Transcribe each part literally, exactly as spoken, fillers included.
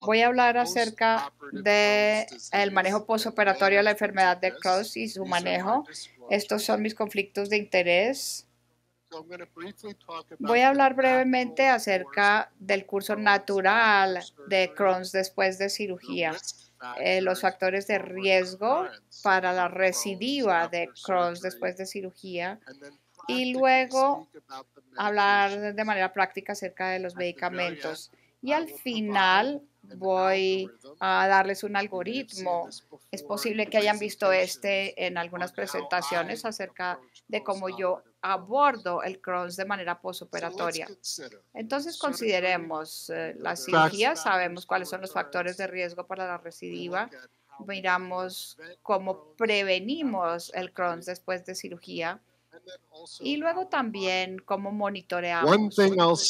Voy a hablar acerca del manejo postoperatorio de la enfermedad de Crohn y su manejo. Estos son mis conflictos de interés. Voy a hablar brevemente acerca del curso natural de Crohn después de cirugía, eh, los factores de riesgo para la recidiva de Crohn después de cirugía y luego hablar de manera práctica acerca de los medicamentos. Y al final voy a darles un algoritmo. Es posible que hayan visto este en algunas presentaciones acerca de cómo yo abordo el Crohn de manera postoperatoria. Entonces, consideremos eh, la cirugía, sabemos cuáles son los factores de riesgo para la recidiva, miramos cómo prevenimos el Crohn después de cirugía y luego también cómo monitoreamos.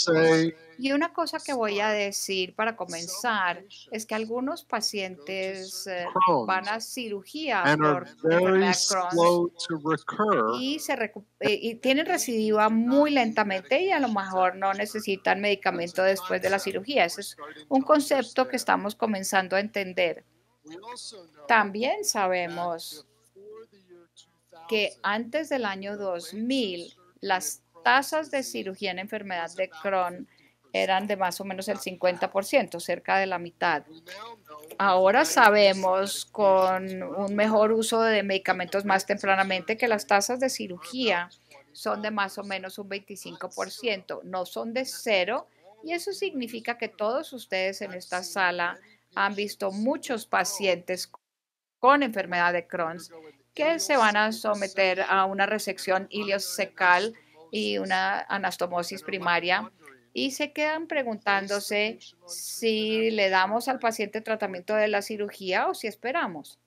Y una cosa que voy a decir para comenzar es que algunos pacientes eh, van a cirugía por enfermedad Crohn y, se recu- eh, y tienen recidiva muy lentamente y a lo mejor no necesitan medicamento después de la cirugía. Ese es un concepto que estamos comenzando a entender. También sabemos que antes del año dos mil, las tasas de cirugía en enfermedad de Crohn eran de más o menos el cincuenta por ciento, cerca de la mitad. Ahora sabemos con un mejor uso de medicamentos más tempranamente que las tasas de cirugía son de más o menos un veinticinco por ciento, no son de cero, y eso significa que todos ustedes en esta sala han visto muchos pacientes con enfermedad de Crohn que se van a someter a una resección ileocecal y una anastomosis primaria y se quedan preguntándose si le damos al paciente tratamiento de la cirugía o si esperamos.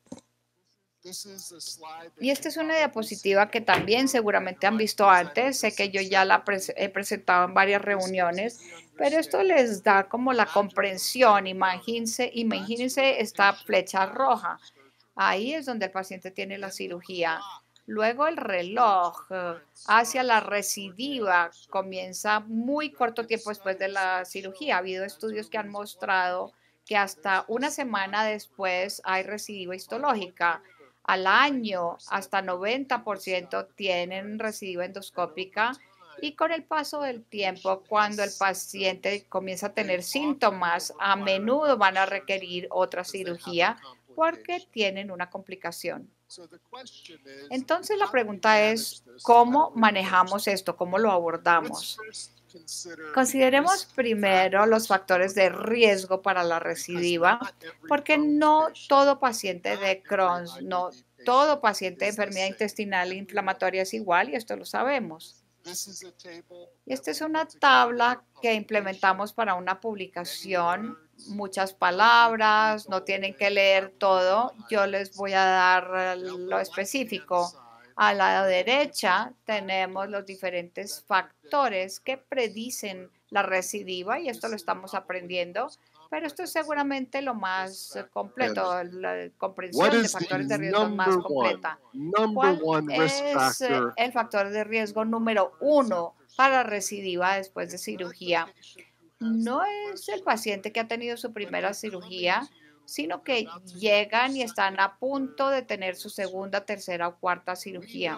Y esta es una diapositiva que también seguramente han visto antes. Sé que yo ya la pres he presentado en varias reuniones, pero esto les da como la comprensión. Imagínense, imagínense esta flecha roja. Ahí es donde el paciente tiene la cirugía. Luego el reloj eh, hacia la recidiva comienza muy corto tiempo después de la cirugía. Ha habido estudios que han mostrado que hasta una semana después hay recidiva histológica. Al año, hasta noventa por ciento tienen recidiva endoscópica y con el paso del tiempo, cuando el paciente comienza a tener síntomas, a menudo van a requerir otra cirugía porque tienen una complicación. Entonces la pregunta es, ¿cómo manejamos esto? ¿Cómo lo abordamos? Consideremos primero los factores de riesgo para la recidiva, porque no todo paciente de Crohn, no todo paciente de enfermedad intestinal inflamatoria es igual y esto lo sabemos. Y esta es una tabla que implementamos para una publicación, muchas palabras, no tienen que leer todo. Yo les voy a dar lo específico. A la derecha tenemos los diferentes factores que predicen la recidiva y esto lo estamos aprendiendo, pero esto es seguramente lo más completo, la comprensión de factores de riesgo más completa. ¿Cuál es eh, el factor de riesgo número uno para recidiva después de cirugía? No es el paciente que ha tenido su primera cirugía, sino que llegan y están a punto de tener su segunda, tercera o cuarta cirugía.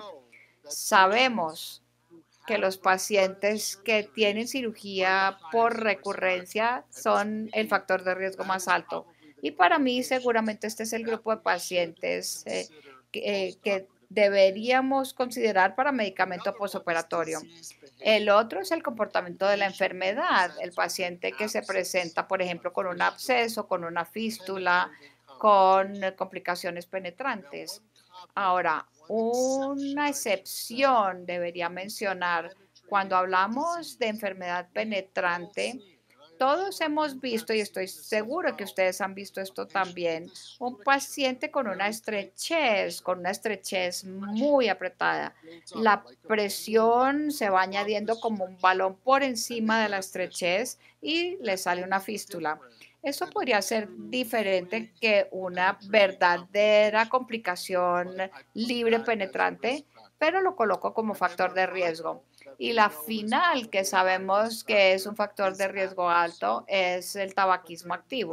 Sabemos que los pacientes que tienen cirugía por recurrencia son el factor de riesgo más alto. Y para mí, seguramente este es el grupo de pacientes eh, que, eh, que deberíamos considerar para medicamento postoperatorio. El otro es el comportamiento de la enfermedad. El paciente que se presenta, por ejemplo, con un absceso, con una fístula, con complicaciones penetrantes. Ahora, una excepción debería mencionar cuando hablamos de enfermedad penetrante. Todos hemos visto, y estoy seguro que ustedes han visto esto también, un paciente con una estrechez, con una estrechez muy apretada. La presión se va añadiendo como un balón por encima de la estrechez y le sale una fístula. Eso podría ser diferente que una verdadera complicación libre penetrante, pero lo coloco como factor de riesgo. Y la final, que sabemos que es un factor de riesgo alto, es el tabaquismo activo.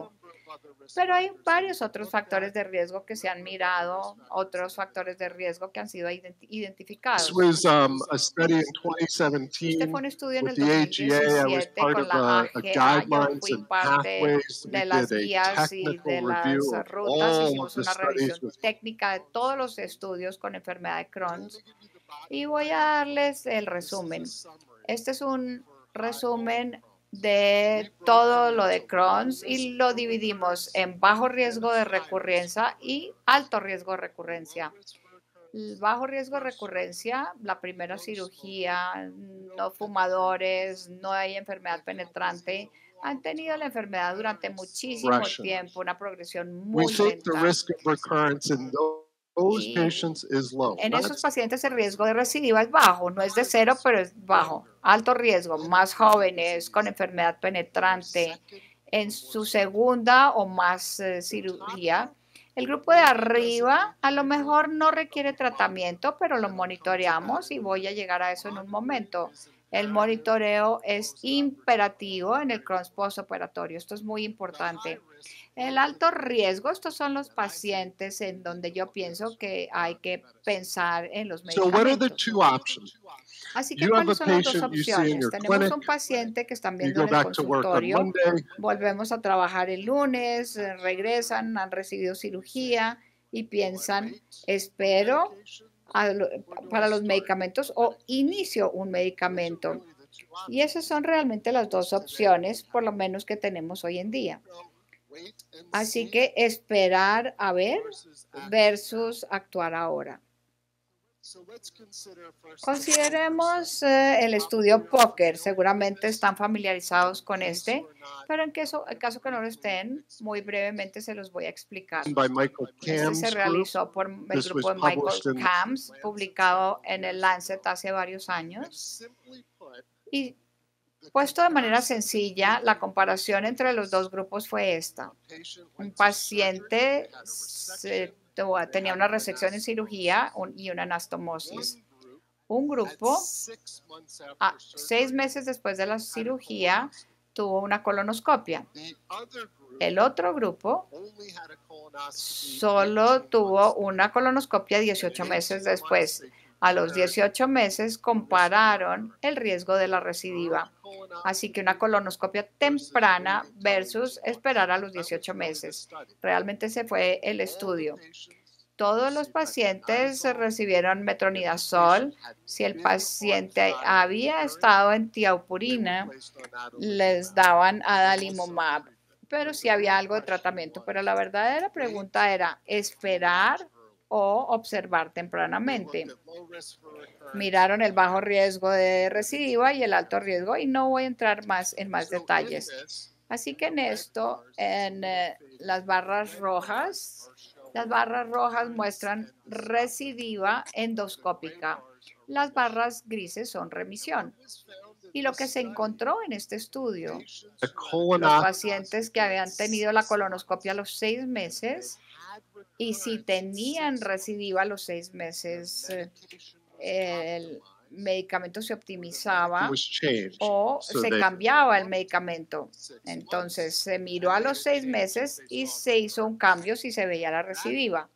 Pero hay varios otros factores de riesgo que se han mirado, otros factores de riesgo que han sido identi- This identificados. was um, a study in Este fue twenty seventeen un estudio en with el the A G A. I was dos mil diecisiete part con of la a, a A G A. Yo guidelines fui and parte pathways. We de did las a guías y de technical las review of rutas. all of Hicimos the una studies revisión with. técnica de todos los estudios con enfermedad de Crohn y voy a darles el resumen. Este es un resumen de todo lo de Crohn y lo dividimos en bajo riesgo de recurrencia y alto riesgo de recurrencia. El bajo riesgo de recurrencia, la primera cirugía, no fumadores, no hay enfermedad penetrante, han tenido la enfermedad durante muchísimo tiempo, una progresión We muy think the lenta. risk of recurrence in those Y patients is low. en Not esos pacientes el riesgo de recidiva es bajo, no es de cero, pero es bajo. Alto riesgo, más jóvenes con enfermedad penetrante en su segunda o más eh, cirugía. El grupo de arriba a lo mejor no requiere tratamiento, pero lo monitoreamos y voy a llegar a eso en un momento. El monitoreo es imperativo en el Crohn's postoperatorio. Esto es muy importante. El alto riesgo, estos son los pacientes en donde yo pienso que hay que pensar en los so. What are the medicamentos. two options? Así que, You have a ¿cuáles son las dos patient you see in opciones? your Tenemos clinic. un paciente que están You viendo go en el back to work on consultorio, Monday. volvemos a trabajar el lunes, eh, regresan, han recibido cirugía y piensan, espero a lo- para los medicamentos o inicio un medicamento. Y esas son realmente las dos opciones, por lo menos que tenemos hoy en día. Así que esperar a ver versus actuar ahora. Consideremos eh, el estudio P O C R. Seguramente están familiarizados con este, pero en caso, en caso que no lo estén, muy brevemente se los voy a explicar. By Michael Este se Camm's group. realizó por el This grupo was de Michael published in- Camps, publicado en el Lancet hace varios años. Y puesto de manera sencilla, la comparación entre los dos grupos fue esta. Un paciente se- tuvo- tenía una resección en cirugía un- y una anastomosis. Un grupo, a seis meses después de la cirugía, tuvo una colonoscopia. El otro grupo solo tuvo una colonoscopia dieciocho meses después. A los dieciocho meses compararon el riesgo de la recidiva. Así que una colonoscopia temprana versus esperar a los dieciocho meses. Realmente ese fue el estudio. Todos los pacientes recibieron metronidazol. Si el paciente había estado en tiaupurina, les daban adalimumab. Pero sí había algo de tratamiento. Pero la verdadera pregunta era, ¿esperar o observar tempranamente? Miraron el bajo riesgo de recidiva y el alto riesgo y no voy a entrar más en más detalles. Así que en esto, en eh, las barras rojas, las barras rojas muestran recidiva endoscópica. Las barras grises son remisión. Y lo que se encontró en este estudio, los pacientes que habían tenido la colonoscopia a los seis meses y si tenían recidiva a los seis meses, eh, el medicamento se optimizaba o se cambiaba el medicamento. Entonces se miró a los seis meses y se hizo un cambio si se veía la recidiva.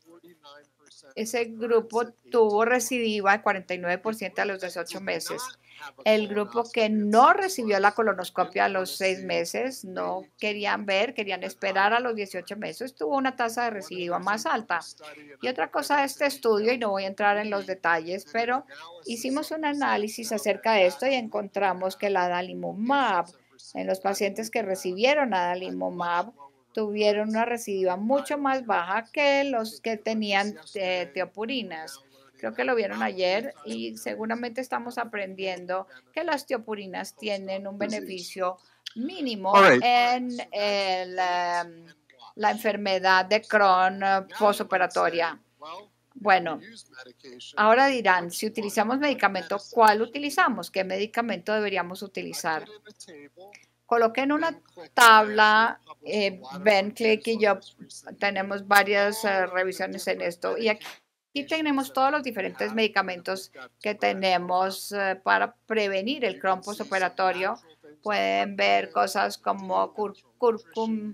Ese grupo tuvo recidiva el cuarenta y nueve por ciento a los dieciocho meses. El grupo que no recibió la colonoscopia a los seis meses, no querían ver, querían esperar a los dieciocho meses, tuvo una tasa de recidiva más alta. Y otra cosa de este estudio, y no voy a entrar en los detalles, pero hicimos un análisis acerca de esto y encontramos que la adalimumab, en los pacientes que recibieron adalimumab, tuvieron una recidiva mucho más baja que los que tenían eh, teopurinas. Creo que lo vieron ayer y seguramente estamos aprendiendo que las teopurinas tienen un beneficio mínimo right. en el, um, la enfermedad de Crohn uh, postoperatoria. Bueno, ahora dirán, si utilizamos medicamento, ¿cuál utilizamos? ¿Qué medicamento deberíamos utilizar? Coloqué en una tabla, eh, Ben Click y yo tenemos varias uh, revisiones en esto y aquí Aquí tenemos todos los diferentes medicamentos que tenemos uh, para prevenir el Crohn postoperatorio. Pueden ver cosas como cur curcum,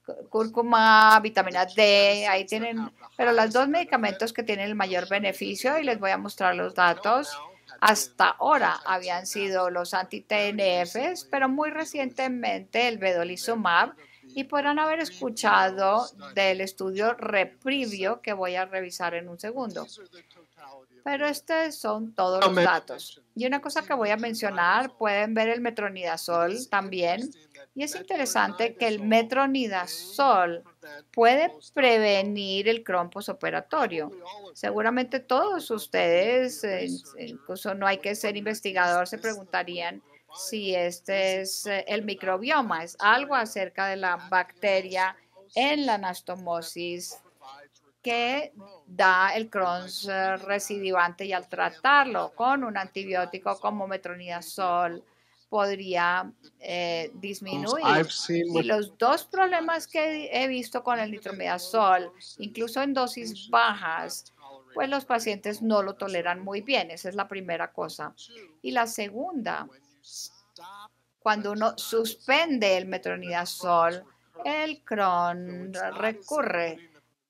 cúrcuma, vitamina D, ahí tienen, pero los dos medicamentos que tienen el mayor beneficio, y les voy a mostrar los datos, hasta ahora habían sido los anti-T N Fs, pero muy recientemente el vedolizumab, y podrán haber escuchado del estudio Reprivio que voy a revisar en un segundo. Pero estos son todos los datos. Y una cosa que voy a mencionar, pueden ver el metronidazol también. Y es interesante que el metronidazol puede prevenir el Crohn posoperatorio. Seguramente todos ustedes, eh, incluso no hay que ser investigador, se preguntarían si este es eh, el microbioma, es algo acerca de la bacteria en la anastomosis que da el Crohn's eh, recidivante, y al tratarlo con un antibiótico como metronidazol podría eh, disminuir. Y los dos problemas que he visto con el nitronidazol, incluso en dosis bajas, pues los pacientes no lo toleran muy bien. Esa es la primera cosa. Y la segunda, cuando uno suspende el metronidazol, el Crohn recurre.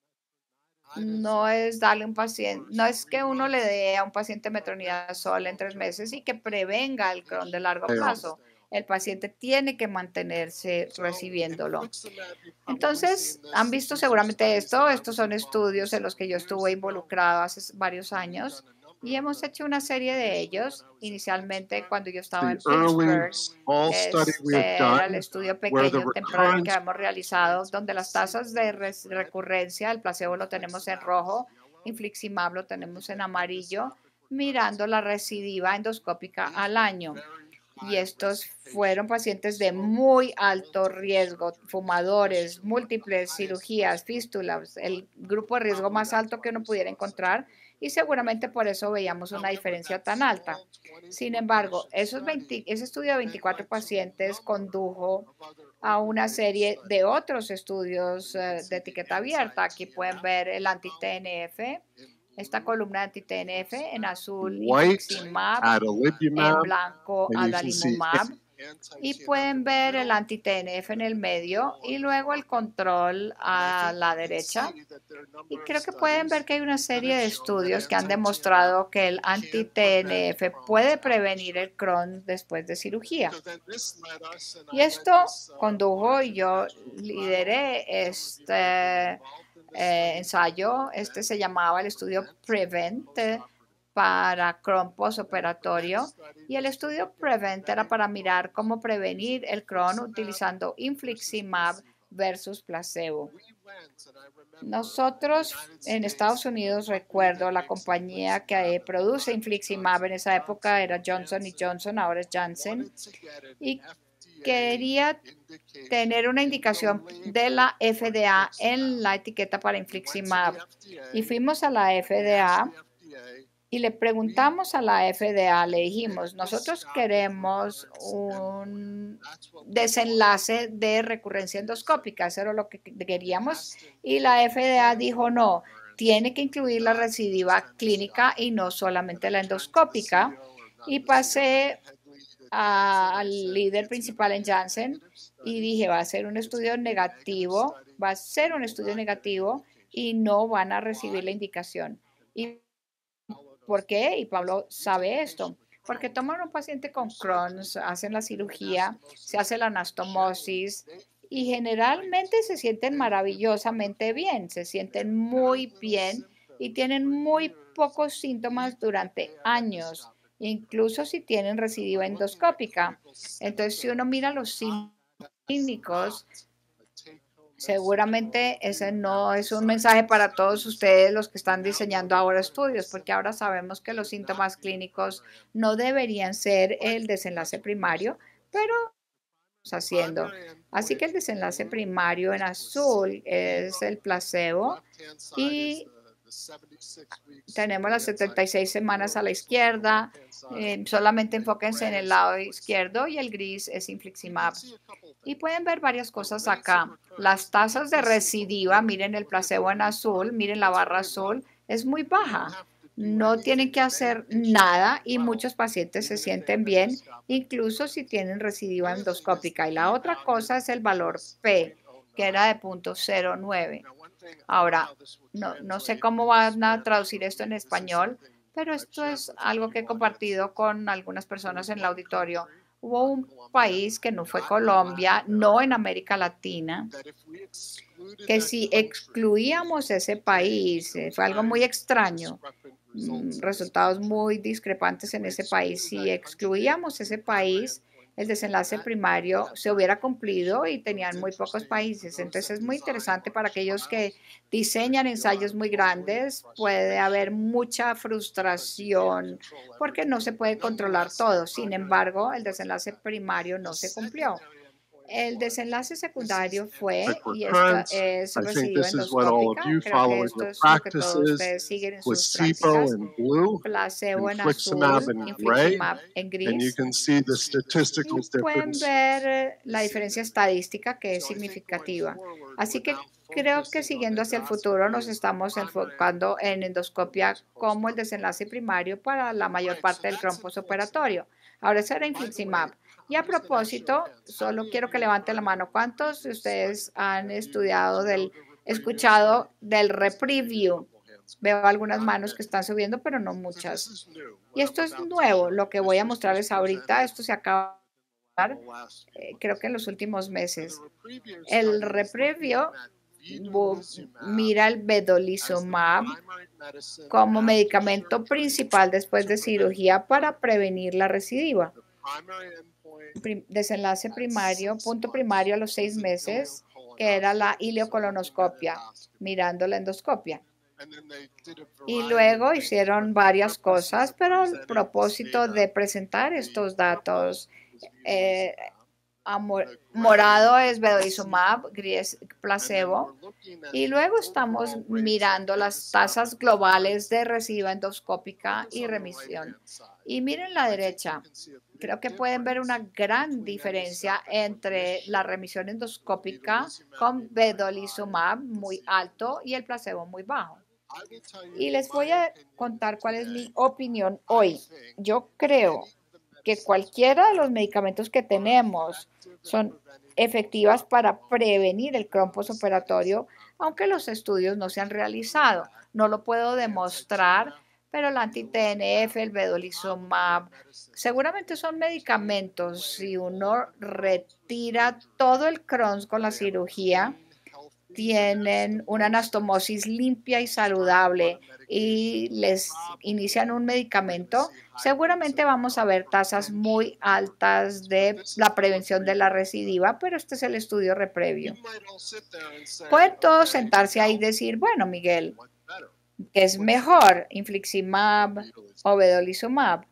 No es darle un paciente, no es que uno le dé a un paciente metronidazol en tres meses y que prevenga el Crohn de largo plazo. El paciente tiene que mantenerse recibiéndolo. Entonces, han visto seguramente esto. Estos son estudios en los que yo estuve involucrado hace varios años y hemos hecho una serie de ellos. Inicialmente, cuando yo estaba en Pittsburgh, este era el estudio pequeño temprano que hemos realizado, donde las tasas de recurrencia, el placebo lo tenemos en rojo, infliximab lo tenemos en amarillo, mirando la recidiva endoscópica al año. Y estos fueron pacientes de muy alto riesgo, fumadores, múltiples cirugías, fístulas, el grupo de riesgo más alto que uno pudiera encontrar, y seguramente por eso veíamos una diferencia tan alta. Sin embargo, esos veinte, ese estudio de veinticuatro pacientes condujo a una serie de otros estudios uh, de etiqueta abierta. Aquí pueden ver el anti-T N F, esta columna de anti-T N F, en azul infliximab, en blanco adalimumab, y pueden ver el anti-T N F en el medio y luego el control a la derecha. Y creo que pueden ver que hay una serie de estudios que han demostrado que el anti-T N F puede prevenir el Crohn después de cirugía. Y esto condujo, y yo lideré este Eh, ensayo. Este se llamaba el estudio PREVENT para Crohn postoperatorio, y el estudio PREVENT era para mirar cómo prevenir el Crohn utilizando infliximab versus placebo. Nosotros en Estados Unidos, recuerdo, la compañía que produce infliximab en esa época era Johnson y Johnson, ahora es Janssen, y quería tener una indicación de la F D A en la etiqueta para infliximab. Y fuimos a la F D A y le preguntamos a la F D A, le dijimos, nosotros queremos un desenlace de recurrencia endoscópica, eso era lo que queríamos. Y la F D A dijo, no, tiene que incluir la recidiva clínica y no solamente la endoscópica. Y pasé al líder principal en Janssen y dije, va a ser un estudio negativo, va a ser un estudio negativo y no van a recibir la indicación. ¿Y por qué? Y Pablo sabe esto. Porque toman un paciente con Crohn's, hacen la cirugía, se hace la anastomosis y generalmente se sienten maravillosamente bien, se sienten muy bien y tienen muy pocos síntomas durante años, incluso si tienen recidiva endoscópica. Entonces, si uno mira los síntomas clínicos, seguramente ese no es un mensaje para todos ustedes los que están diseñando ahora estudios, porque ahora sabemos que los síntomas clínicos no deberían ser el desenlace primario, pero estamos haciendo. Así que el desenlace primario en azul es el placebo y tenemos las setenta y seis semanas a la izquierda, eh, solamente enfóquense en el lado izquierdo, y el gris es infliximab. Y pueden ver varias cosas acá. Las tasas de recidiva, miren el placebo en azul, miren la barra azul, es muy baja. No tienen que hacer nada y muchos pacientes se sienten bien, incluso si tienen recidiva endoscópica. Y la otra cosa es el valor P. que era de punto cero nueve. Ahora, no, no sé cómo van a traducir esto en español, pero esto es algo que he compartido con algunas personas en el auditorio. Hubo un país que no fue Colombia, no en América Latina, que si excluíamos ese país, eh, fue algo muy extraño, mm, resultados muy discrepantes en ese país. Si excluíamos ese país, el desenlace primario se hubiera cumplido y tenían muy pocos países. Entonces es muy interesante para aquellos que diseñan ensayos muy grandes. Puede haber mucha frustración porque no se puede controlar todo. Sin embargo, el desenlace primario no se cumplió. El desenlace secundario fue, Like y esto recurrence. es I think recidiva this is what all of endoscópica. you Creo que following esto your es lo que todos practices ustedes siguen en with sus SIBO prácticas. in blue, Placebo en infliximab azul, in gray, infliximab en and you gris. can see the statistical Y pueden difference. ver eh, la diferencia estadística que es significativa. Así que creo que siguiendo hacia el futuro nos estamos enfocando en endoscopia como el desenlace primario para la mayor parte del Crohn postoperatorio. Ahora eso era infliximab. Y a propósito, solo quiero que levanten la mano. ¿Cuántos de ustedes han estudiado del, escuchado del repreview? Veo algunas manos que están subiendo, pero no muchas. Y esto es nuevo. Lo que voy a mostrarles ahorita, esto se acaba de dar, eh, creo que en los últimos meses. El repreview mira el vedolizumab como medicamento principal después de cirugía para prevenir la recidiva. Prim- desenlace primario, punto primario a los seis meses, que era la ileocolonoscopia, mirando la endoscopia. Y luego hicieron varias cosas, pero el propósito de presentar estos datos, eh, amor- morado es vedolizumab, gris placebo, y luego estamos mirando las tasas globales de recidiva endoscópica y remisión. Y miren la derecha, creo que pueden ver una gran diferencia entre la remisión endoscópica con vedolizumab muy alto y el placebo muy bajo. Y les voy a contar cuál es mi opinión hoy. Yo creo que cualquiera de los medicamentos que tenemos son efectivas para prevenir el Crohn postoperatorio, aunque los estudios no se han realizado. No lo puedo demostrar, pero el anti-T N F, el vedolizumab, seguramente son medicamentos. Si uno retira todo el Crohn con la cirugía, tienen una anastomosis limpia y saludable y les inician un medicamento, seguramente vamos a ver tasas muy altas de la prevención de la recidiva, pero este es el estudio reprevio. Pueden todos sentarse ahí y decir, bueno, Miguel, ¿qué es mejor, infliximab o vedolizumab?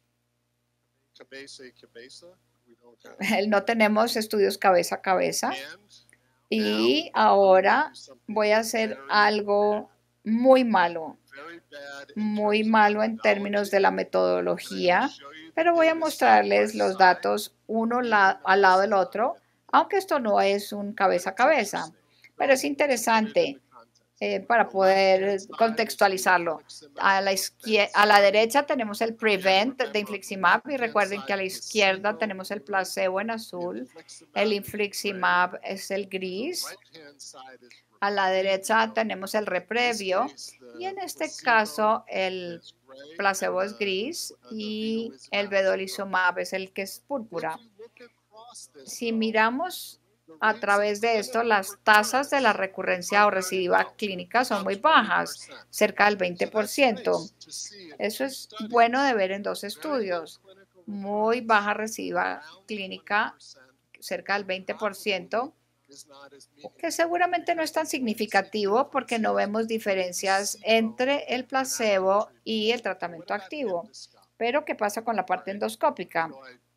No tenemos estudios cabeza a cabeza. Y ahora voy a hacer algo muy malo, muy malo en términos de la metodología, pero voy a mostrarles los datos uno la, al lado del otro, aunque esto no es un cabeza a cabeza, pero es interesante eh, para poder contextualizarlo. A la, izquier- a la derecha tenemos el Prevent de infliximab y recuerden que a la izquierda tenemos el placebo en azul, el infliximab es el gris, a la derecha tenemos el reprevio y en este caso el placebo es gris y el vedolizumab es el que es púrpura. Si miramos a través de esto, las tasas de la recurrencia o recidiva clínica son muy bajas, cerca del veinte por ciento. Eso es bueno de ver en dos estudios. Muy baja recidiva clínica, cerca del veinte por ciento, que seguramente no es tan significativo porque no vemos diferencias entre el placebo y el tratamiento activo. Pero, ¿qué pasa con la parte endoscópica?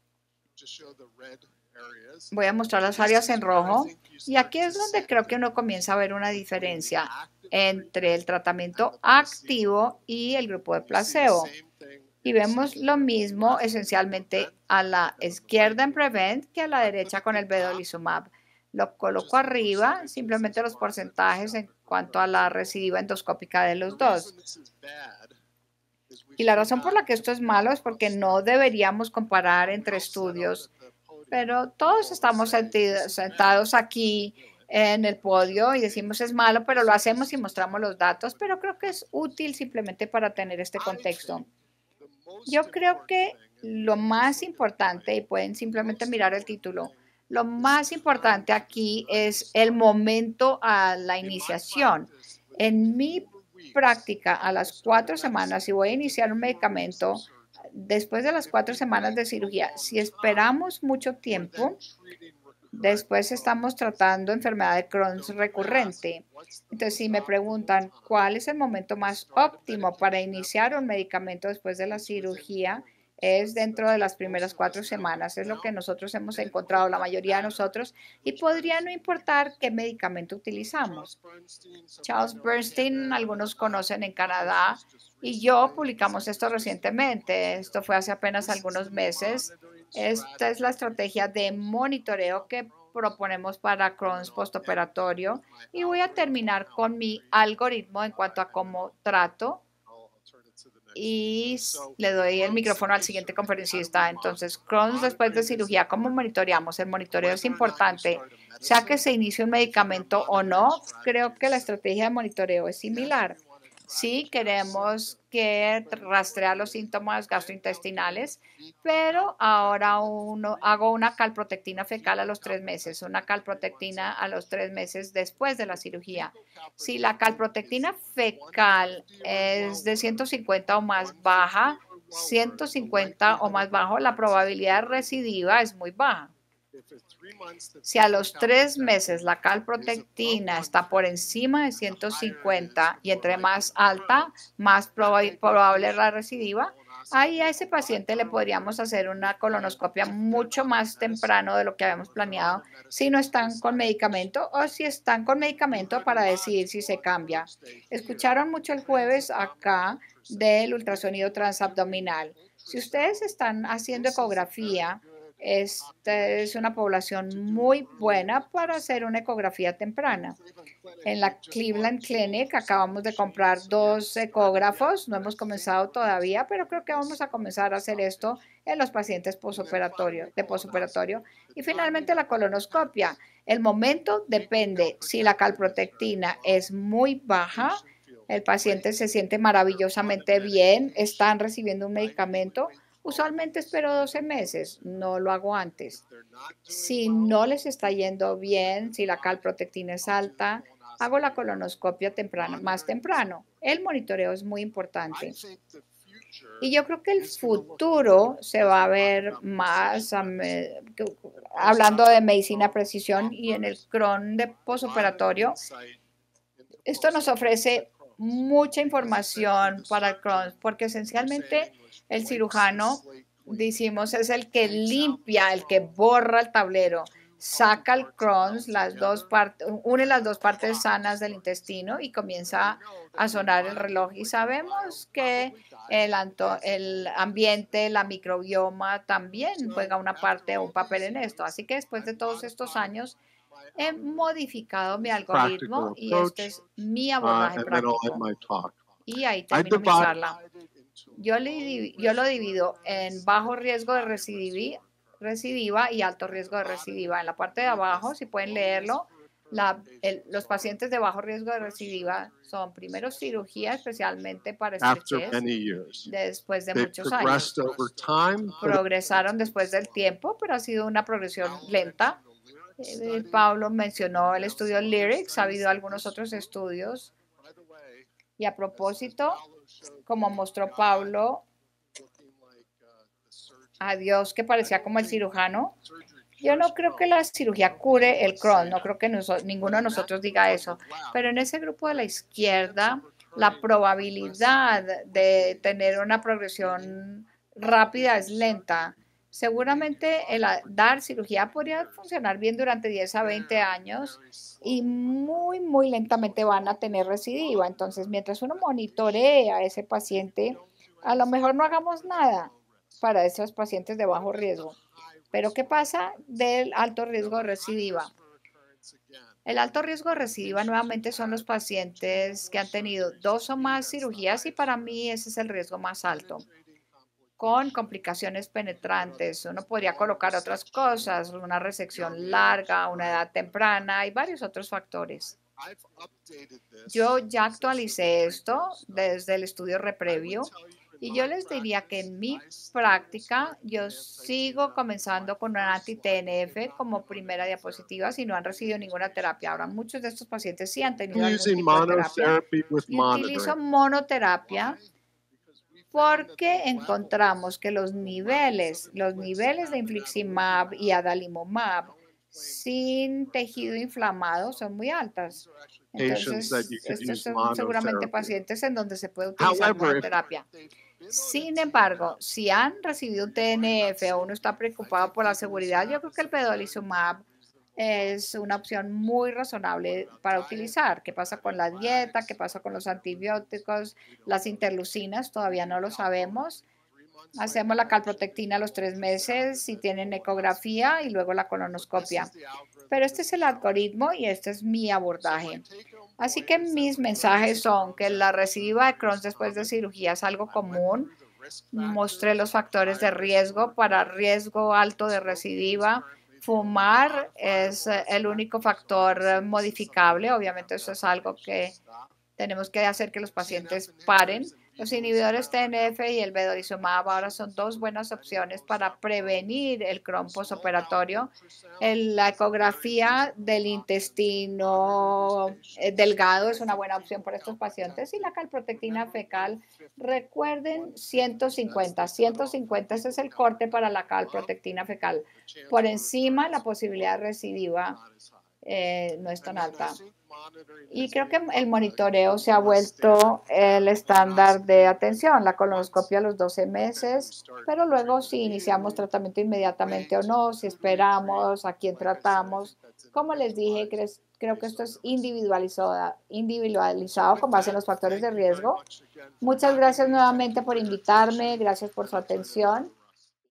Voy a mostrar las áreas en rojo y aquí es donde creo que uno comienza a ver una diferencia entre el tratamiento activo y el grupo de placebo. Y vemos lo mismo esencialmente a la izquierda en Prevent que a la derecha con el vedolizumab. Lo coloco arriba, simplemente los porcentajes en cuanto a la recidiva endoscópica de los dos. Y la razón por la que esto es malo es porque no deberíamos comparar entre estudios, pero todos estamos sentados aquí en el podio y decimos es malo, pero lo hacemos y mostramos los datos, pero creo que es útil simplemente para tener este contexto. Yo creo que lo más importante, y pueden simplemente mirar el título, lo más importante aquí es el momento a la iniciación. En mi práctica, a las cuatro semanas, si voy a iniciar un medicamento, después de las cuatro semanas de cirugía, si esperamos mucho tiempo, después estamos tratando enfermedad de Crohn recurrente. Entonces, si me preguntan cuál es el momento más óptimo para iniciar un medicamento después de la cirugía, es dentro de las primeras cuatro semanas. Es lo que nosotros hemos encontrado, la mayoría de nosotros, y podría no importar qué medicamento utilizamos. Charles Bernstein, algunos conocen en Canadá, y yo publicamos esto recientemente. Esto fue hace apenas algunos meses. Esta es la estrategia de monitoreo que proponemos para Crohn's postoperatorio. Y voy a terminar con mi algoritmo en cuanto a cómo trato. Y le doy el micrófono al siguiente conferencista. Entonces, Crohn's después de cirugía, ¿cómo monitoreamos? El monitoreo es importante. Sea que se inicie un medicamento o no, creo que la estrategia de monitoreo es similar. Sí, queremos que rastrear los síntomas gastrointestinales, pero ahora uno, hago una calprotectina fecal a los tres meses, una calprotectina a los tres meses después de la cirugía. Si la calprotectina fecal es de ciento cincuenta o más baja, ciento cincuenta o más bajo, la probabilidad recidiva es muy baja. Si a los tres meses la calprotectina está por encima de ciento cincuenta y entre más alta, más probable la recidiva, ahí a ese paciente le podríamos hacer una colonoscopia mucho más temprano de lo que habíamos planeado si no están con medicamento o si están con medicamento para decidir si se cambia. Escucharon mucho el jueves acá del ultrasonido transabdominal. Si ustedes están haciendo ecografía, esta es una población muy buena para hacer una ecografía temprana. En la Cleveland Clinic acabamos de comprar dos ecógrafos, no hemos comenzado todavía, pero creo que vamos a comenzar a hacer esto en los pacientes posoperatorio, de posoperatorio. Y finalmente la colonoscopia. El momento depende. Si la calprotectina es muy baja, el paciente se siente maravillosamente bien, están recibiendo un medicamento. Usualmente espero doce meses, no lo hago antes. Si no les está yendo bien, si la calprotectina es alta, hago la colonoscopia temprano, más temprano. El monitoreo es muy importante. Y yo creo que el futuro se va a ver más, um, hablando de medicina de precisión y en el Crohn de posoperatorio, esto nos ofrece mucha información para el Crohn, porque esencialmente el cirujano, decimos, es el que limpia, el que borra el tablero, saca el Crohn, las dos partes, une las dos partes sanas del intestino y comienza a sonar el reloj. Y sabemos que el, el ambiente, la microbioma también juega una parte o un papel en esto. Así que después de todos estos años, he modificado mi algoritmo y este es mi abordaje práctico. Y ahí termino mi charla. Yo, le, yo lo divido en bajo riesgo de recidiva, recidiva y alto riesgo de recidiva. En la parte de abajo, si pueden leerlo, la, el, los pacientes de bajo riesgo de recidiva son primero cirugía, especialmente para estrechez, después de muchos años. Progresaron después del tiempo, pero ha sido una progresión lenta. Eh, Pablo mencionó el estudio Lyrics, ha habido algunos otros estudios. Y a propósito, como mostró Pablo, a Dios que parecía como el cirujano, yo no creo que la cirugía cure el Crohn, no creo que nosotros, ninguno de nosotros diga eso, pero en ese grupo de la izquierda, la probabilidad de tener una progresión rápida es lenta. Seguramente el dar cirugía podría funcionar bien durante diez a veinte años y muy, muy lentamente van a tener recidiva. Entonces, mientras uno monitoree a ese paciente, a lo mejor no hagamos nada para esos pacientes de bajo riesgo. Pero, ¿qué pasa del alto riesgo de recidiva? El alto riesgo de recidiva nuevamente son los pacientes que han tenido dos o más cirugías y para mí ese es el riesgo más alto. con complicaciones penetrantes. Uno podría colocar otras cosas, una resección larga, una edad temprana y varios otros factores. Yo ya actualicé esto desde el estudio RePreview y yo les diría que en mi práctica yo sigo comenzando con un anti-T N F como primera diapositiva si no han recibido ninguna terapia. Ahora, muchos de estos pacientes sí han tenido algún using tipo de terapia monotherapy with y utilizo monitoring. monoterapia porque encontramos que los niveles, los niveles de infliximab y adalimumab sin tejido inflamado son muy altas. Patients that you Entonces, could estos use son seguramente monotherapy. pacientes en donde se puede utilizar However, if monoterapia. Sin embargo, si han recibido un T N F o uno está preocupado por la seguridad, yo creo que el vedolizumab es una opción muy razonable para utilizar. ¿Qué pasa con la dieta? ¿Qué pasa con los antibióticos? Las interleucinas todavía no lo sabemos. Hacemos la calprotectina a los tres meses si tienen ecografía y luego la colonoscopia. Pero este es el algoritmo y este es mi abordaje. Así que mis mensajes son que la recidiva de Crohn después de cirugía es algo común. Mostré los factores de riesgo para riesgo alto de recidiva. Fumar es el único factor modificable. Obviamente eso es algo que tenemos que hacer que los pacientes paren. Los inhibidores T N F y el vedolizumab ahora son dos buenas opciones para prevenir el Crohn postoperatorio. El- La ecografía del intestino eh, delgado es una buena opción para estos pacientes y la calprotectina fecal, recuerden ciento cincuenta. ciento cincuenta ese es el corte para la calprotectina fecal. Por encima, la posibilidad recidiva eh, no es tan alta. Y creo que el monitoreo se ha vuelto el estándar de atención, la colonoscopia a los doce meses, pero luego si iniciamos tratamiento inmediatamente o no, si esperamos, a quién tratamos. Como les dije, cre- creo que esto es individualizado, individualizado con base en los factores de riesgo. Muchas gracias nuevamente por invitarme, gracias por su atención